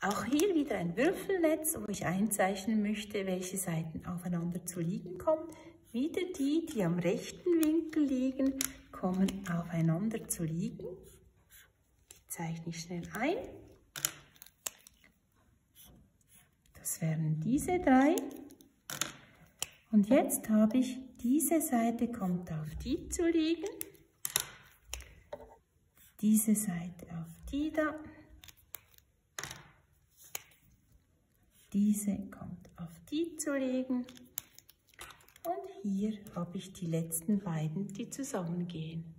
Auch hier wieder ein Würfelnetz, wo ich einzeichnen möchte, welche Seiten aufeinander zu liegen kommen. Wieder die, die am rechten Winkel liegen, kommen aufeinander zu liegen. Die zeichne ich schnell ein. Das wären diese 3. Und jetzt habe ich, diese Seite kommt auf die zu liegen. Diese Seite auf die da. Diese kommt auf die zu liegen. Und hier habe ich die letzten beiden, die zusammengehen.